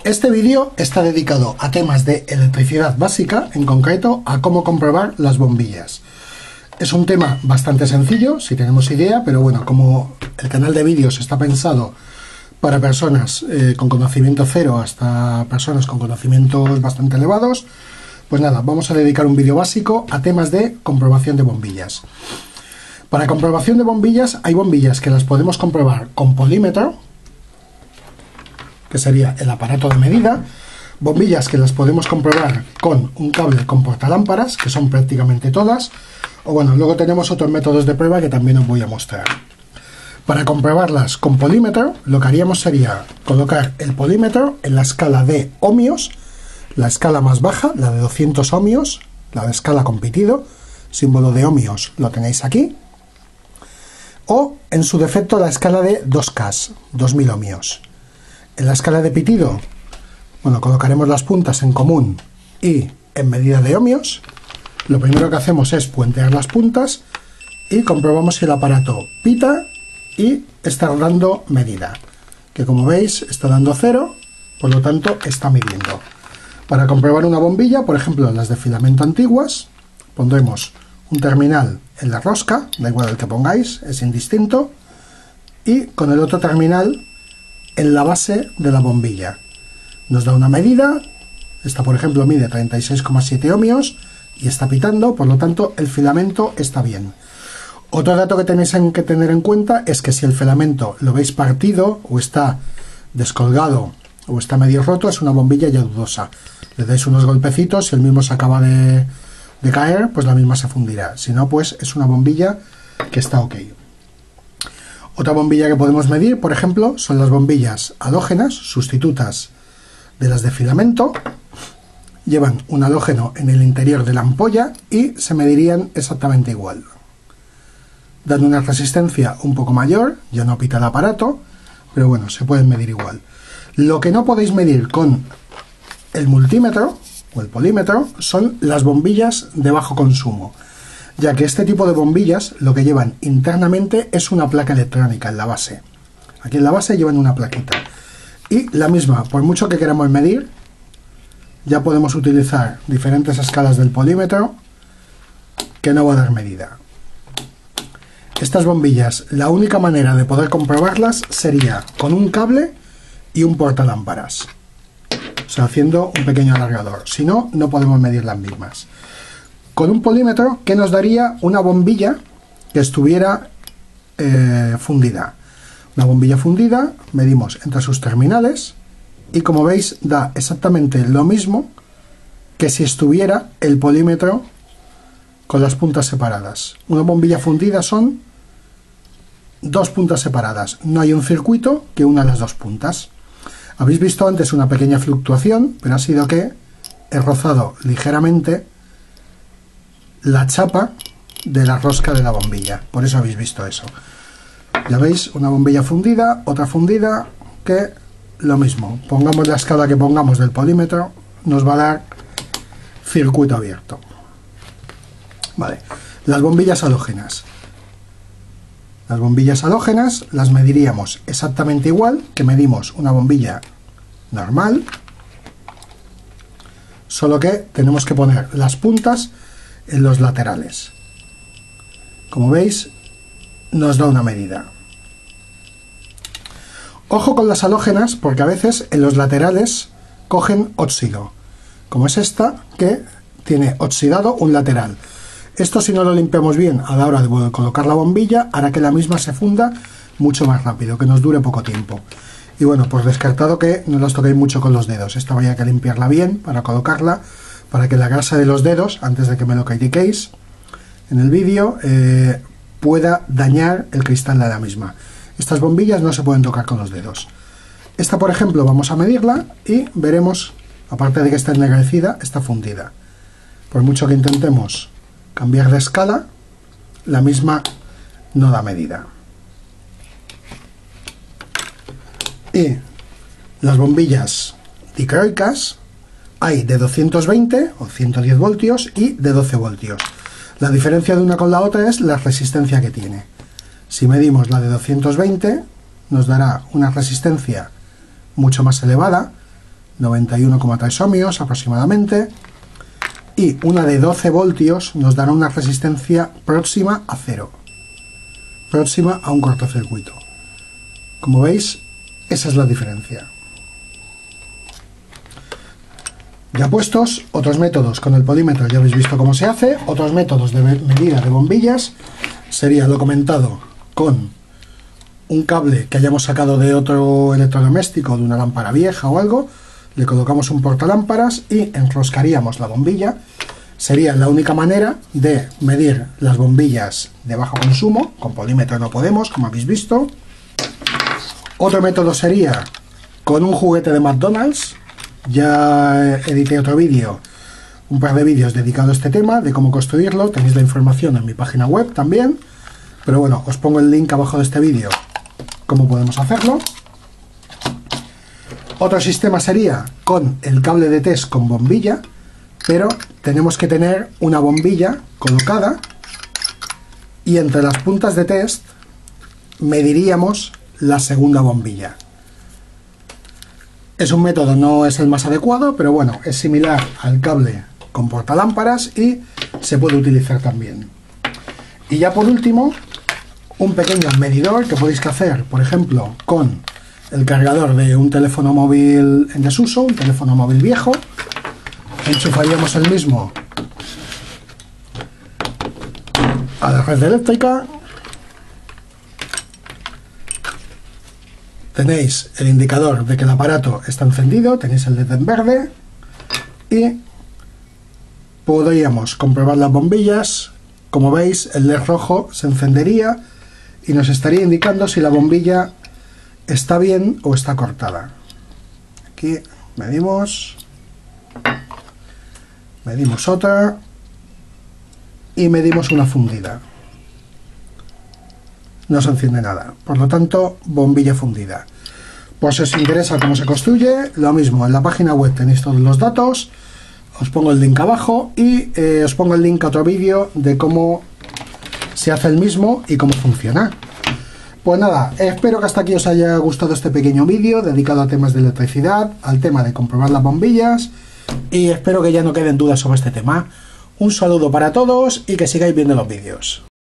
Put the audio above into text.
Este vídeo está dedicado a temas de electricidad básica, en concreto a cómo comprobar las bombillas. Es un tema bastante sencillo, si tenemos idea, pero bueno, como el canal de vídeos está pensado para personas con conocimiento cero hasta personas con conocimientos bastante elevados, pues nada, vamos a dedicar un vídeo básico a temas de comprobación de bombillas. Para comprobación de bombillas, hay bombillas que las podemos comprobar con polímetro, que sería el aparato de medida, bombillas que las podemos comprobar con un cable con portalámparas, que son prácticamente todas, o bueno, luego tenemos otros métodos de prueba que también os voy a mostrar. Para comprobarlas con polímetro, lo que haríamos sería colocar el polímetro en la escala de ohmios, la escala más baja, la de 200 ohmios, la de escala con pitido, símbolo de ohmios lo tenéis aquí, o en su defecto la escala de 2K, 2000 ohmios. En la escala de pitido, bueno, colocaremos las puntas en común y en medida de ohmios. Lo primero que hacemos es puentear las puntas y comprobamos si el aparato pita y está dando medida, que como veis está dando 0, por lo tanto está midiendo. Para comprobar una bombilla, por ejemplo las de filamento antiguas, pondremos un terminal en la rosca, da igual el que pongáis, es indistinto, y con el otro terminal en la base de la bombilla. Nos da una medida, esta por ejemplo mide 36,7 ohmios y está pitando, por lo tanto el filamento está bien. Otro dato que tenéis que tener en cuenta es que si el filamento lo veis partido o está descolgado o está medio roto, es una bombilla ya dudosa. Le dais unos golpecitos, si el mismo se acaba de caer, pues la misma se fundirá. Si no, pues es una bombilla que está ok. Otra bombilla que podemos medir, por ejemplo, son las bombillas halógenas, sustitutas de las de filamento. Llevan un halógeno en el interior de la ampolla y se medirían exactamente igual. Dan una resistencia un poco mayor, ya no pita el aparato, pero bueno, se pueden medir igual. Lo que no podéis medir con el multímetro o el polímetro son las bombillas de bajo consumo, ya que este tipo de bombillas lo que llevan internamente es una placa electrónica en la base. Aquí en la base llevan una plaquita. Y la misma, por mucho que queramos medir, ya podemos utilizar diferentes escalas del polímetro que no va a dar medida. Estas bombillas, la única manera de poder comprobarlas sería con un cable y un portalámparas. O sea, haciendo un pequeño alargador. Si no, no podemos medir las mismas. Con un polímetro, ¿qué nos daría una bombilla que estuviera fundida? Una bombilla fundida, medimos entre sus terminales y como veis da exactamente lo mismo que si estuviera el polímetro con las puntas separadas. Una bombilla fundida son dos puntas separadas, no hay un circuito que una las dos puntas. Habéis visto antes una pequeña fluctuación, pero ha sido que he rozado ligeramente la chapa de la rosca de la bombilla, por eso habéis visto eso. Ya veis, una bombilla fundida, otra fundida, que lo mismo, pongamos la escala que pongamos del polímetro, nos va a dar circuito abierto. Vale, las bombillas halógenas. Las bombillas halógenas las mediríamos exactamente igual que medimos una bombilla normal, solo que tenemos que poner las puntas en los laterales. Como veis, nos da una medida. Ojo con las halógenas, porque a veces en los laterales cogen óxido, como es esta, que tiene oxidado un lateral. Esto, si no lo limpiamos bien a la hora de colocar la bombilla, hará que la misma se funda mucho más rápido, que nos dure poco tiempo. Y bueno, pues descartado que no las toquéis mucho con los dedos. Esta vaya que limpiarla bien para colocarla, para que la grasa de los dedos, antes de que me lo critiquéis en el vídeo, pueda dañar el cristal de la misma. Estas bombillas no se pueden tocar con los dedos. Esta, por ejemplo, vamos a medirla y veremos, aparte de que está ennegrecida, está fundida. Por mucho que intentemos cambiar de escala, la misma no da medida. Y las bombillas dicroicas hay de 220 o 110 voltios y de 12 voltios. La diferencia de una con la otra es la resistencia que tiene. Si medimos la de 220, nos dará una resistencia mucho más elevada, 91,3 ohmios aproximadamente, y una de 12 voltios nos dará una resistencia próxima a 0, próxima a un cortocircuito. Como veis, esa es la diferencia. Ya puestos, otros métodos con el polímetro, ya habéis visto cómo se hace. Otros métodos de medida de bombillas sería lo comentado con un cable que hayamos sacado de otro electrodoméstico, de una lámpara vieja o algo, le colocamos un portalámparas y enroscaríamos la bombilla. Sería la única manera de medir las bombillas de bajo consumo. Con polímetro no podemos, como habéis visto. Otro método sería con un juguete de McDonald's. Ya edité otro vídeo, un par de vídeos dedicados a este tema, de cómo construirlo. Tenéis la información en mi página web también. Pero bueno, os pongo el link abajo de este vídeo, cómo podemos hacerlo. Otro sistema sería con el cable de test con bombilla, pero tenemos que tener una bombilla colocada y entre las puntas de test mediríamos la segunda bombilla. Es un método, no es el más adecuado, pero bueno, es similar al cable con portalámparas y se puede utilizar también. Y ya por último, un pequeño medidor que podéis hacer, por ejemplo, con el cargador de un teléfono móvil en desuso, un teléfono móvil viejo. Enchufaríamos el mismo a la red eléctrica. Tenéis el indicador de que el aparato está encendido, tenéis el LED en verde y podríamos comprobar las bombillas. Como veis, el LED rojo se encendería y nos estaría indicando si la bombilla está bien o está cortada. Aquí medimos otra y medimos una fundida. No se enciende nada, por lo tanto, bombilla fundida. Pues si os interesa cómo se construye, lo mismo, en la página web tenéis todos los datos, os pongo el link abajo y os pongo el link a otro vídeo de cómo se hace el mismo y cómo funciona. Pues nada, espero que hasta aquí os haya gustado este pequeño vídeo dedicado a temas de electricidad, al tema de comprobar las bombillas, y espero que ya no queden dudas sobre este tema. Un saludo para todos y que sigáis viendo los vídeos.